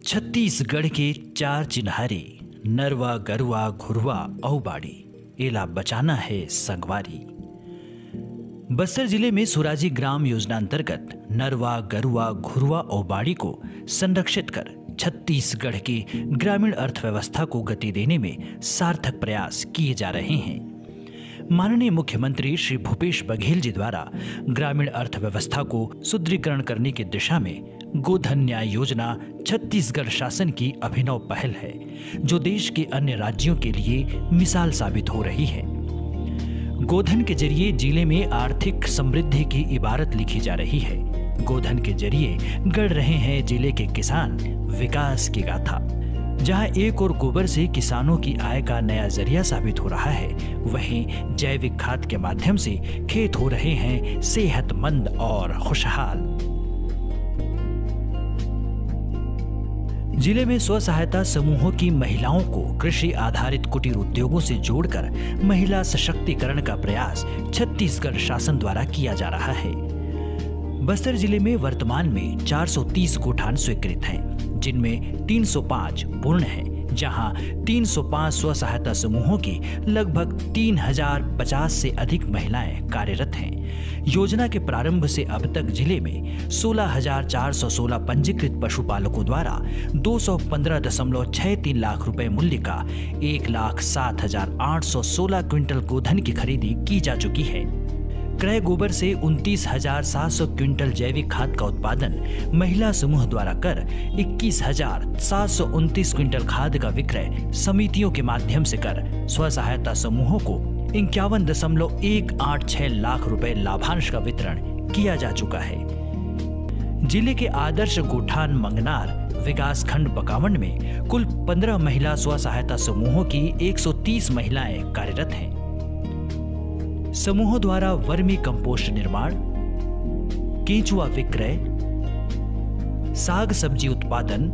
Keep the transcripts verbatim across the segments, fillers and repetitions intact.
छत्तीसगढ़ के चार चिन्हारी नरवा गरुआ घुरवा औ बाड़ी एला बचाना है संगवारी। बस्तर जिले में सुराजी ग्राम योजना अंतर्गत नरवा गरुआ घुरवा और बाड़ी को संरक्षित कर छत्तीसगढ़ की ग्रामीण अर्थव्यवस्था को गति देने में सार्थक प्रयास किए जा रहे हैं। माननीय मुख्यमंत्री श्री भूपेश बघेल जी द्वारा ग्रामीण अर्थव्यवस्था को सुदृढ़ीकरण करने की दिशा में गोधन न्याय योजना छत्तीसगढ़ शासन की अभिनव पहल है, जो देश के अन्य राज्यों के लिए मिसाल साबित हो रही है। गोधन के जरिए जिले में आर्थिक समृद्धि की इबारत लिखी जा रही है। गोधन के जरिए गढ़ रहे हैं जिले के किसान विकास की गाथा। जहां एक और गोबर से किसानों की आय का नया जरिया साबित हो रहा है, वहीं जैविक खाद के माध्यम से खेत हो रहे हैं सेहतमंद और खुशहाल। जिले में स्व सहायता समूहों की महिलाओं को कृषि आधारित कुटीर उद्योगों से जोड़कर महिला सशक्तिकरण का प्रयास छत्तीसगढ़ शासन द्वारा किया जा रहा है। बस्तर जिले में वर्तमान में चार सौ तीस गोठान स्वीकृत हैं, जिनमें तीन सौ पाँच पूर्ण हैं, जहां तीन सौ पाँच स्व सहायता समूहों की लगभग तीन हजार पचास से अधिक महिलाएं कार्यरत हैं। योजना के प्रारंभ से अब तक जिले में सोलह हजार चार सौ सोलह पंजीकृत पशुपालकों द्वारा दो सौ पंद्रह दशमलव छह तीन लाख रुपए मूल्य का एक लाख सात हजार आठ सौ सोलह क्विंटल गोधन की खरीदी की जा चुकी है। क्रय गोबर से उनतीस हजार सात सौ क्विंटल जैविक खाद का उत्पादन महिला समूह द्वारा कर इक्कीस हजार सात सौ उनतीस क्विंटल खाद का विक्रय समितियों के माध्यम से कर स्व सहायता समूहों को इक्यावन दशमलव एक आठ छह लाख रुपए लाभांश का वितरण किया जा चुका है। जिले के आदर्श गोठान मंगनार विकास खंड बकावंड में कुल पंद्रह महिला स्व सहायता समूहों की एक सौ तीस महिलाएं कार्यरत हैं। समूहों द्वारा वर्मी कंपोस्ट निर्माण, केंचुआ विक्रय, साग सब्जी उत्पादन,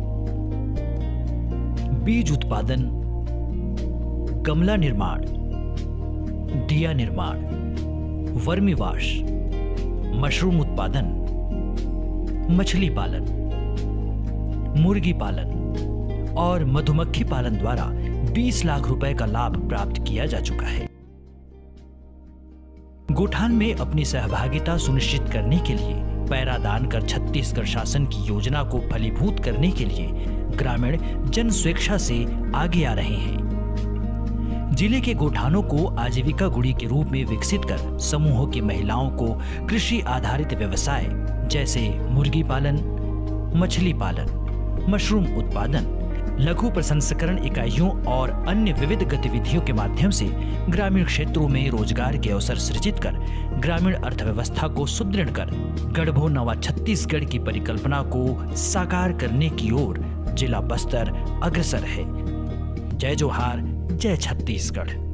बीज उत्पादन, गमला निर्माण, दिया निर्माण, वर्मी वाश, मशरूम उत्पादन, मछली पालन, मुर्गी पालन और मधुमक्खी पालन द्वारा बीस लाख रुपए का लाभ प्राप्त किया जा चुका है। गोठान में अपनी सहभागिता सुनिश्चित करने के लिए पैरादान कर छत्तीसगढ़ शासन की योजना को फलीभूत करने के लिए ग्रामीण जन स्वेच्छा से आगे आ रहे हैं। जिले के गोठानों को आजीविका गुड़ी के रूप में विकसित कर समूहों की महिलाओं को कृषि आधारित व्यवसाय जैसे मुर्गी पालन, मछली पालन, मशरूम उत्पादन, लघु प्रसंस्करण इकाइयों और अन्य विविध गतिविधियों के माध्यम से ग्रामीण क्षेत्रों में रोजगार के अवसर सृजित कर ग्रामीण अर्थव्यवस्था को सुदृढ़ कर गढ़बो नवा छत्तीसगढ़ की परिकल्पना को साकार करने की ओर जिला बस्तर अग्रसर है। जय जोहार, जय छत्तीसगढ़।